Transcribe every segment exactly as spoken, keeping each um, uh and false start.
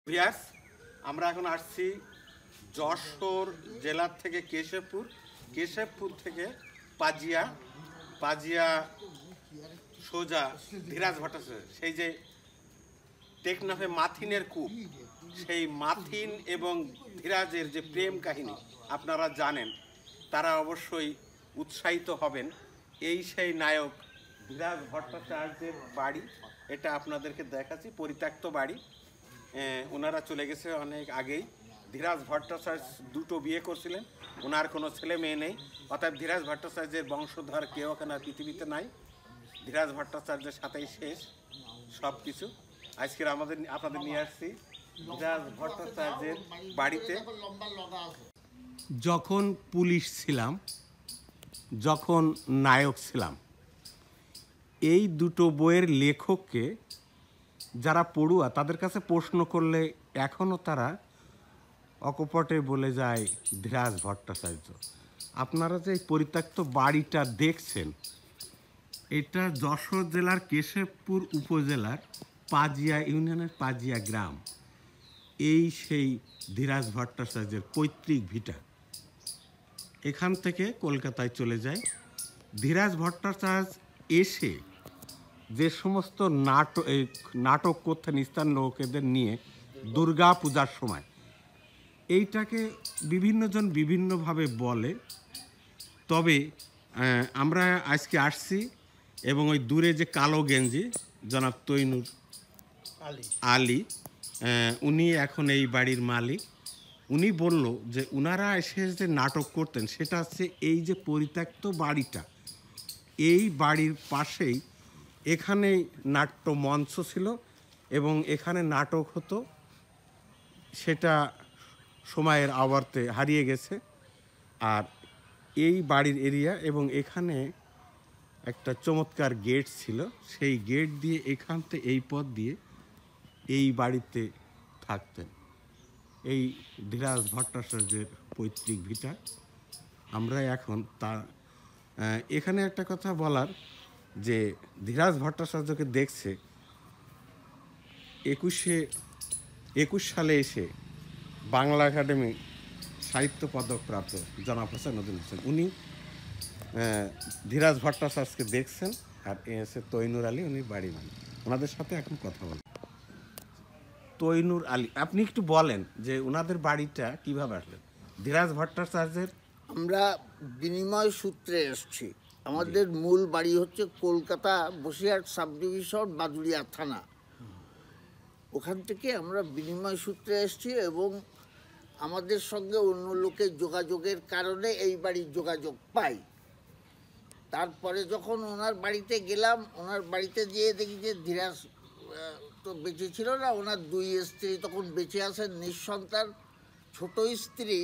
ভিয়াস আমরা এখন আসছি যশোর জেলার থেকে কেশবপুর, কেশবপুর থেকে পাজিয়া, পাজিয়া সোজা ধীরাজ ভট্টাচার্য, সেই যে টেকনাফে মাথিনের কূপ, সেই মাথিন এবং ধীরাজের যে প্রেম কাহিনী আপনারা জানেন, তারা অবশ্যই উৎসাহিত হবেন। এই সেই নায়ক ধীরাজ ভট্টাচার্যের বাড়ি, এটা আপনাদেরকে দেখাচ্ছি, পরিত্যক্ত বাড়ি। ওনারা চলে গেছে অনেক আগেই। ধীরাজ ভট্টাচার্য দুটো বিয়ে করছিলেন, ওনার কোনো ছেলে মেয়ে নেই, অর্থাৎ ধীরাজ ভট্টাচার্যের বংশধর কেউ এখানে আর পৃথিবীতে নাই। ধীরাজ ভট্টাচার্যের সাথেই শেষ সব কিছু। আজকের আমাদের আপনাদের নিয়ে আসছি ধীরাজ ভট্টাচার্যের বাড়িতে। যখন পুলিশ ছিলাম, যখন নায়ক ছিলাম, এই দুটো বইয়ের লেখককে যারা পড়ুয়া তাদের কাছে প্রশ্ন করলে এখনও তারা অকপটে বলে যায় ধীরাজ ভট্টাচার্য। আপনারা যে এই পরিত্যক্ত বাড়িটা দেখছেন, এটা যশোর জেলার কেশবপুর উপজেলার পাজিয়া ইউনিয়নের পাজিয়া গ্রাম। এই সেই ধীরাজ ভট্টাচার্যের পৈতৃক ভিটা। এখান থেকে কলকাতায় চলে যায়। ধীরাজ ভট্টাচার্য এসে যে সমস্ত নাটক নাটক করতেন স্থানীয় লোকেদের নিয়ে দুর্গা পূজার সময়, এইটাকে বিভিন্নজন বিভিন্নভাবে বলে। তবে আমরা আজকে আসছি এবং ওই দূরে যে কালো গেঞ্জি জনাব তৈনুর আলী, উনি এখন এই বাড়ির মালিক। উনি বলল যে উনারা এসে যে নাটক করতেন সেটা হচ্ছে এই যে পরিত্যক্ত বাড়িটা, এই বাড়ির পাশেই এখানে নাট্য মঞ্চ ছিল এবং এখানে নাটক হতো। সেটা সময়ের আবর্তে হারিয়ে গেছে। আর এই বাড়ির এরিয়া এবং এখানে একটা চমৎকার গেট ছিল, সেই গেট দিয়ে এখান থেকে এই পথ দিয়ে এই বাড়িতে থাকতেন এই ধীরাজ ভট্টাচার্যের পৈতৃক ভিটা। আমরা এখন তা এখানে একটা কথা বলার যে ধীরাজ ভট্টাচার্যকে দেখছে একুশে একুশ সালে এসে বাংলা একাডেমি সাহিত্য পদক প্রাপ্ত জনাব হোসেন নজরুল হোসেন, উনি ধীরাজ ভট্টাচার্যকে দেখছেন। আর এ এসে তৈনুর আলী, উনি বাড়ি মালিক। ওনাদের সাথে এখন কথা বলেন। তৈনুর আলী, আপনি একটু বলেন যে ওনাদের বাড়িটা কিভাবে আসলেন ধীরাজ ভট্টাচার্যের? আমরা বিনিময় সূত্রে এসছি। আমাদের মূল বাড়ি হচ্ছে কলকাতা বসিরহাট সাব ডিভিশন, বাদুড়িয়া থানা। ওখান থেকে আমরা বিনিময় সূত্রে এসছি এবং আমাদের সঙ্গে অন্য লোকের যোগাযোগের কারণে এই বাড়ির যোগাযোগ পাই। তারপরে যখন ওনার বাড়িতে গেলাম, ওনার বাড়িতে গিয়ে দেখি যে ধীরাজ তো বেঁচে ছিল না, ওনার দুই স্ত্রী তখন বেঁচে আছেন, নিঃসন্তান। ছোট স্ত্রী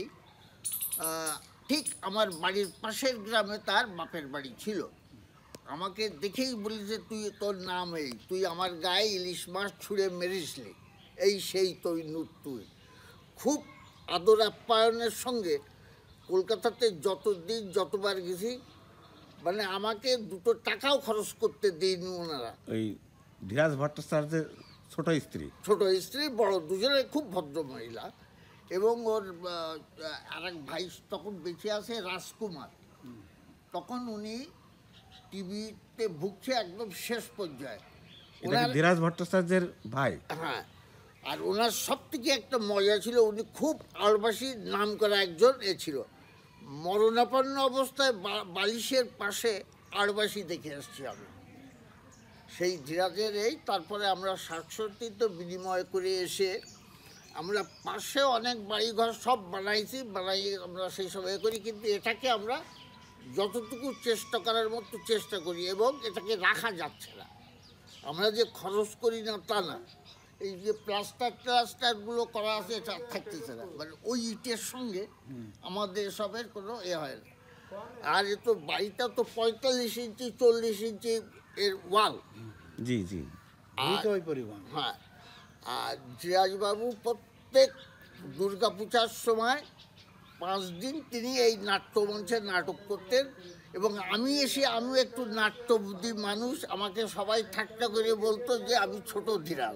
ঠিক আমার বাড়ির পাশের গ্রামে তার বাপের বাড়ি ছিল। আমাকে দেখেই বলি যে তুই, তোর নাম এই, তুই আমার গায়ে ইলিশ মাছ ছুঁড়ে মেরিসলি, এই সেই তৈনুর তুই। খুব আদর আপ্যায়নের সঙ্গে কলকাতাতে যতদিন যতবার গেছি, মানে আমাকে দুটো টাকাও খরচ করতে দিইনি ওনারা। ওই ধীরাজ ভট্টাচার্যের ছোট স্ত্রী ছোট স্ত্রী বড় দুজনে খুব ভদ্র মহিলা। এবং ওর আরেক ভাই তখন বেঁচে আছে রাজকুমার, তখন উনি টিভিতে ভুগছে একদম শেষ পর্যায়ে। ধীরাজ ভট্টাচার্যের ভাই। হ্যাঁ, আর ওনার সব থেকে একটা মজা ছিল, উনি খুব আলবাসী নাম করা একজন এ ছিল। মরণাপন্ন অবস্থায় বালিশের পাশে আড়বাসী দেখে আসছি আমি সেই ধীরাজের। এই তারপরে আমরা সাতষট্টি তো বিনিময় করে এসে আমরা পাশে অনেক বাড়িঘর সব বানাইছি, বানাই আমরা সেই সব এ করি, কিন্তু এটাকে আমরা যতটুকু চেষ্টা করার মতো চেষ্টা করি এবং এটাকে রাখা যাচ্ছে না। আমরা যে খরচ করি না তা না, এই যে প্লাস্টার ট্লাস্টারগুলো করা আছে এটা থাকতেছে না, মানে ওই ইটের সঙ্গে আমাদের সবের কোনো এ হয় না। আর এ তো বাড়িটা তো পঁয়তাল্লিশ ইঞ্চি চল্লিশ ইঞ্চি এর ওয়াল। জি জি ওই পরিমাণ। হ্যাঁ, আর ধীরাজবাবু প্রত্যেক দুর্গা পূজার সময় পাঁচ দিন তিনি এই নাট্যমঞ্চে নাটক করতেন এবং আমি এসে আমিও একটু নাট্যবুদ্ধি মানুষ, আমাকে সবাই ঠাট্টা করে বলতো যে আমি ছোট ধীরাজ।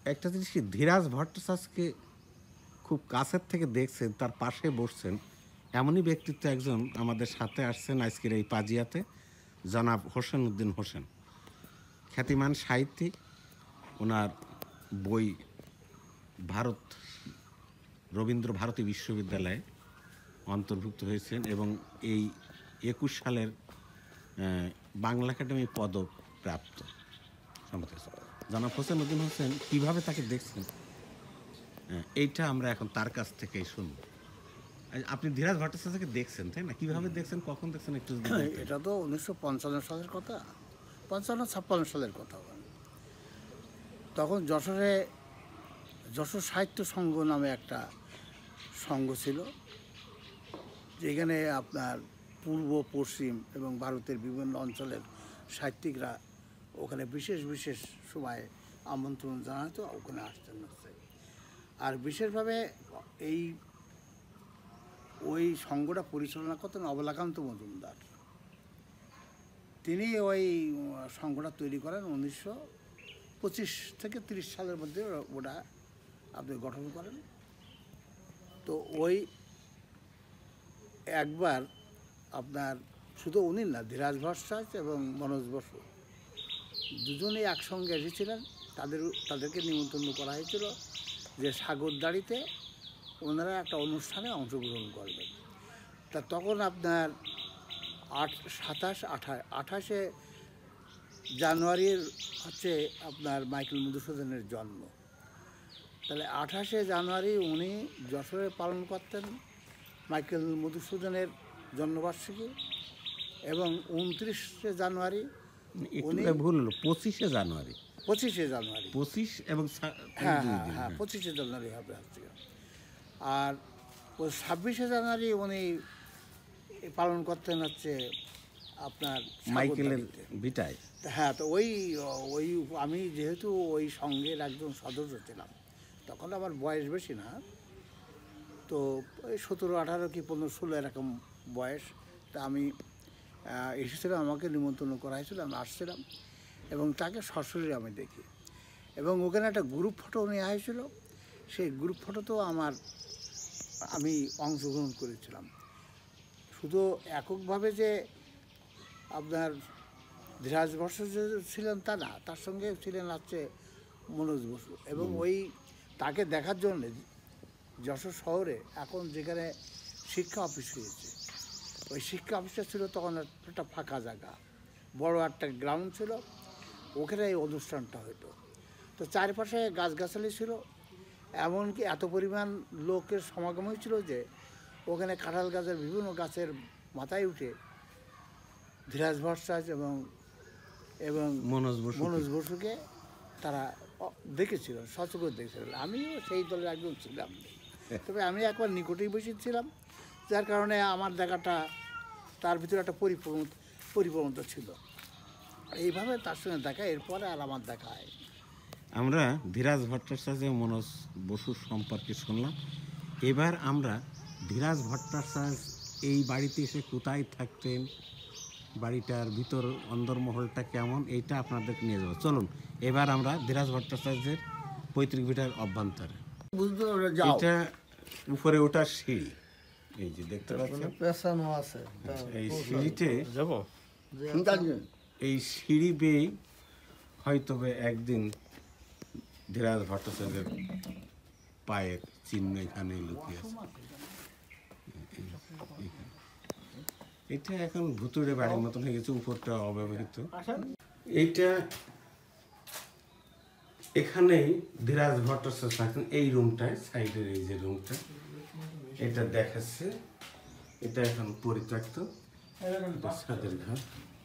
একটা জিনিস কি, ধীরাজ ভট্টাচার্যকে খুব কাছের থেকে দেখছেন, তার পাশে বসছেন, এমনই ব্যক্তিত্ব একজন আমাদের সাথে আসছেন আজকের এই পাজিয়াতে, জনাব হোসেন উদ্দিন হোসেন, খ্যাতিমান সাহিত্যিক। ওনার বই ভারত রবীন্দ্র ভারতী বিশ্ববিদ্যালয়ে অন্তর্ভুক্ত হয়েছেন এবং এই একুশ সালের বাংলা একাডেমি পদক প্রাপ্ত সম্পাদক জনাব হোসেন উদ্দিন হোসেন। কীভাবে তাকে দেখছেন এইটা আমরা এখন তার কাছ থেকেই শুনব। আপনি ধীরাজ ভট্টাচার্যকে দেখছেন, তাই না? কীভাবে দেখছেন, কখন দেখছেন একটু? এটা তো উনিশশো পঞ্চান্ন সালের কথা, পঞ্চান্ন ছাপ্পান্ন সালের কথা। তখন যশোরে যশোর সাহিত্য সংঘ নামে একটা সংঘ ছিল, যেখানে আপনার পূর্ব পশ্চিম এবং ভারতের বিভিন্ন অঞ্চলের সাহিত্যিকরা ওখানে বিশেষ বিশেষ সময়ে আমন্ত্রণ জানাতো, ওখানে আসতেন হচ্ছে। আর বিশেষভাবে এই ওই সংঘটা পরিচালনা করতেন অবলাকান্ত মজুমদার। তিনি ওই সংঘটা তৈরি করেন উনিশশো পঁচিশ থেকে তিরিশ সালের মধ্যে ওটা আপনি গঠন করেন। তো ওই একবার আপনার শুধু উনি না, ধীরাজ ভট্টাচার্য এবং মনোজ বসু দুজনেই একসঙ্গে এসেছিলেন। তাদের তাদেরকে নিমন্ত্রণ করা হয়েছিল যে সাগরদাড়িতে ওনারা একটা অনুষ্ঠানে অংশগ্রহণ করবেন। তা তখন আপনার আট সাতাশ আঠাশ আঠাশে জানুয়ারির হচ্ছে আপনার মাইকেল মধুসূদনের জন্ম। তাহলে আঠাশে জানুয়ারি উনি যশোরে পালন করতেন মাইকেল মধুসূদনের জন্মবার্ষিকী, এবং উনত্রিশে জানুয়ারি উনি ভুল পঁচিশে জানুয়ারি পঁচিশে জানুয়ারি পঁচিশ এবং হ্যাঁ হ্যাঁ হ্যাঁ পঁচিশে জানুয়ারি হবে আজকে। আর ওই ছাব্বিশে জানুয়ারি উনি পালন করতেন হচ্ছে আপনার মাইকেলের বিটায়। হ্যাঁ, তো ওই ওই আমি যেহেতু ওই সঙ্গের একজন সদস্য ছিলাম, তখন আমার বয়স বেশি না, তো ওই সতেরো আঠারো কি পনেরো ষোলো এরকম বয়স। তা আমি এসেছিলাম, আমাকে নিমন্ত্রণ করা হয়েছিল, আমি আসছিলাম এবং তাকে সরাসরি আমি দেখি। এবং ওখানে একটা গ্রুপ ফটো নেওয়া হয়েছিল, সেই গ্রুপ ফটোতেও আমার আমি অংশগ্রহণ করেছিলাম। শুধু এককভাবে যে আপনার ধীরাজ ভট্টাচার্য ছিলেন তা না, তার সঙ্গে ছিলেন হচ্ছে মনোজ বসু। এবং ওই তাকে দেখার জন্যে যশোর শহরে এখন যেখানে শিক্ষা অফিস হয়েছে, ওই শিক্ষা অফিসটা ছিল তখন একটা ফাঁকা জায়গা, বড় একটা গ্রাউন্ড ছিল, ওখানে এই অনুষ্ঠানটা হতো। তো চারপাশে গাছগাছালি ছিল, এমনকি এত পরিমাণ লোকের সমাগম হয়েছিল যে ওখানে কাঁঠাল গাছের বিভিন্ন গাছের মাথায় উঠে ধীরাজ ভট্টাচার্য এবং এবং মনোজ বসু মনোজ বসুকে তারা দেখেছিল, সচক্ষে দেখেছিল। আমিও সেই দলের একজন ছিলাম, তবে আমি একবার নিকটেই বসেছিলাম, যার কারণে আমার দেখাটা তার ভিতরে একটা পরিপূর্ণ পরিপূর্ণতা ছিল। এইভাবে তার সঙ্গে দেখা, এরপরে আর আমার দেখা হয়। আমরা ধীরাজ ভট্টাচার্য মনোজ বসুর সম্পর্কে শুনলাম। এবার আমরা ধীরাজ ভট্টাচার্য এই বাড়িতে এসে কোথায় থাকতেন, বাড়িটার ভিতর অন্দরমহলটা কেমন, এইটা আপনাদেরকে নিয়ে যাবো। চলুন এবার আমরা ধীরাজ ভট্টাচার্যের পৈতৃক ভিটার অভ্যন্তরে। এটা উপরে ওঠার সিঁড়ি, এই যে দেখতে পাচ্ছেন পেছানো আছে। এই সিঁড়িতে যাব, এই সিঁড়ি বেয়ে হয়তো একদিন ধীরাজ ভট্টাচার্যের পায়ের চিহ্ন এখানে লুকিয়ে আছে। এটা এখন ভুতুড়ে বাড়ির মতন হয়ে গেছে, উপরটা অব্যবহৃত। এইটা এখানেই ধীরাজ ভট্টাচার্য থাকেন, এই রুমটায়, সাইডের এই যে রুমটা এটা দেখাচ্ছে, এটা এখন পরিত্যক্ত, ছাদের ঘর।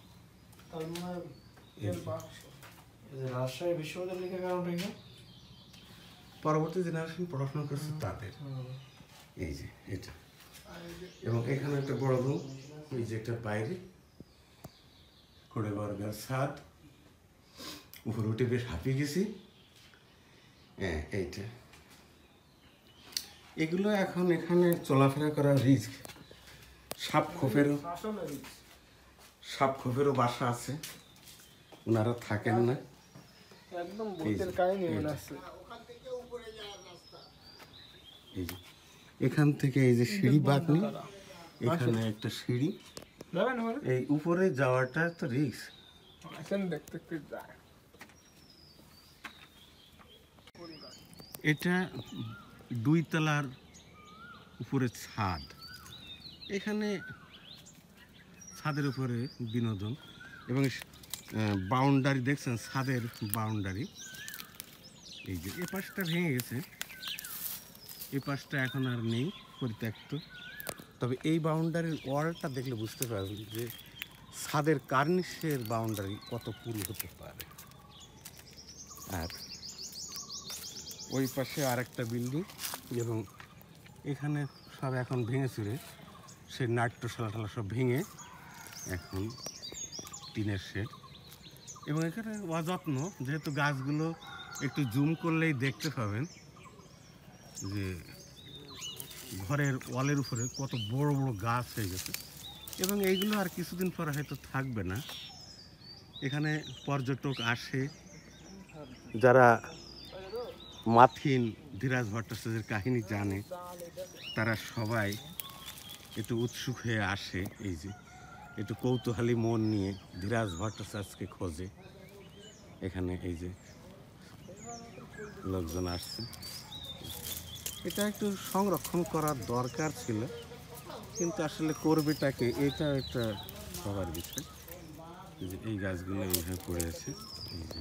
রাজশাহী বিশ্ববিদ্যালয় লেখার কারণটা কি? পরবর্তী জেনারেশন পড়াশোনা করছে তাদের। এই যে এটা, এবং এখানে একটা বড় রুম, এই যে একটা বাইরে করে বর্গার ছাদ, উপরে উঠে বেশ হাঁপিয়ে গেছি। হ্যাঁ, এইটা এগুলো এখন এখানে চলাফেরা করা রিস্ক। সাপ খোপেরও সাপ খোপেরও বাসা আছে, ওনারা থাকেন না। একদম ভূতের কাহিনী মনে আছে। এই যে এখান থেকে এই যে সিঁড়ি বাঁকনি, এখানে একটা সিঁড়ি, এই উপরে যাওয়াটা তো রিস্ক। এটা দুই তলার উপরে ছাদ, এখানে ছাদের উপরে বিনোদন এবং বাউন্ডারি দেখছেন, ছাদের বাউন্ডারি। এই যে এ পাশটা ভেঙে গেছে, এই পাশটা এখন আর নেই, পরিত্যক্ত। তবে এই বাউন্ডারির ওয়ালটা দেখলে বুঝতে পারবেন যে ছাদের কার্নিশের বাউন্ডারি কত পুরু হতে পারে। আর ওই পাশে আরেকটা বিল্ডিং, এবং এখানে সব এখন ভেঙে চুরে সেই নাট্যশালা টালা সব ভেঙে এখন টিনের শেড। এবং এখানে অযত্ন, যেহেতু গাছগুলো একটু জুম করলেই দেখতে পাবেন যে ঘরের ওয়ালের উপরে কত বড় বড় গাছ হয়ে গেছে, এবং এইগুলো আর কিছুদিন পরে হয়তো থাকবে না। এখানে পর্যটক আসে, যারা মাথিন ধীরাজ ভট্টাচার্যের কাহিনী জানে তারা সবাই একটু উৎসুক হয়ে আসে, এই যে একটু কৌতূহলী মন নিয়ে ধীরাজ ভট্টাচার্যকে খোঁজে। এখানে এই যে লোকজন আসছে, এটা একটু সংরক্ষণ করার দরকার ছিল, কিন্তু আসলে করবেটাকে, এটা একটা সবার বিষয়। এই যে এই গাছগুলো এইভাবে পড়ে আছে, এই যে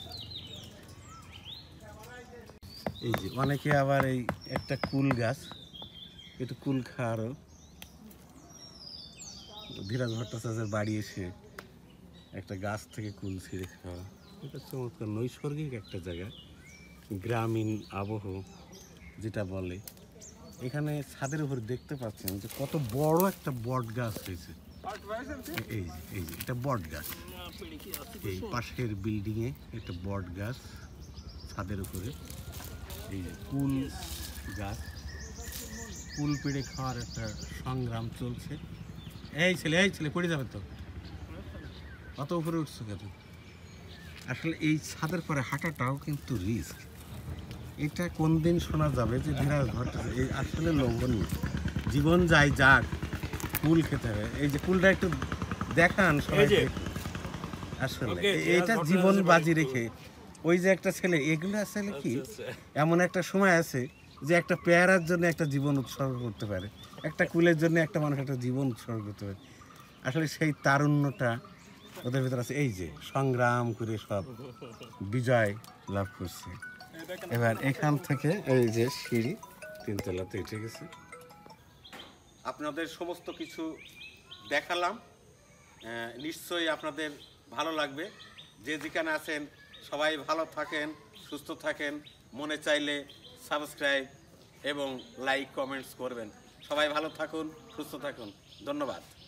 এই যে অনেকে আবার এই একটা কুল গাছ, একটু কুল খাওয়ারও ধীরাজ ভট্টাচার্যের বাড়ি এসে একটা গাছ থেকে কুল ছিঁড়ে খাওয়া, এটা চমৎকার নৈসর্গিক একটা জায়গা, গ্রামীণ আবহ যেটা বলে। এখানে ছাদের উপর দেখতে পাচ্ছেন যে কত বড় একটা বট গাছ হয়েছে, এই যে এই যে এটা বট গাছ, এই পাশের বিল্ডিংয়ে একটা বট গাছ ছাদের উপরে। এই যে কুল গাছ, কুল পেড়ে খাওয়ার একটা সংগ্রাম চলছে। এই ছেলে, এই ছেলে পড়ে যাবে তো, অত উপরে উঠছে কেন? আসলে এই ছাদের পরে হাঁটাটাও কিন্তু রিস্ক। এটা কোন দিন শোনা যাবে যে ধীরাজ ভট্টাচার্য, এই আসলে লোভনীয় জীবন যায় যাক, কুল খেতে হবে। এই যে কুলটা একটু দেখান সবাই, আসলে এটা জীবন বাজি রেখে ওই যে একটা ছেলে, এগুলো আসলে কি এমন একটা সময় আছে যে একটা পেয়ারার জন্য একটা জীবন উৎসর্গ করতে পারে, একটা কুলের জন্য একটা মানুষ একটা জীবন উৎসর্গ করতে পারে। আসলে সেই তারুণ্যটা ওদের ভিতরে আছে, এই যে সংগ্রাম করে সব বিজয় লাভ করছে। এবার এখান থেকে এই যে সিঁড়ি তিনতলাতে উঠে গেছে। আপনাদের সমস্ত কিছু দেখালাম, নিশ্চয়ই আপনাদের ভালো লাগবে। যে যেখানে আছেন সবাই ভালো থাকেন, সুস্থ থাকেন, মনে চাইলে সাবস্ক্রাইব এবং লাইক কমেন্টস করবেন। সবাই ভালো থাকুন, সুস্থ থাকুন, ধন্যবাদ।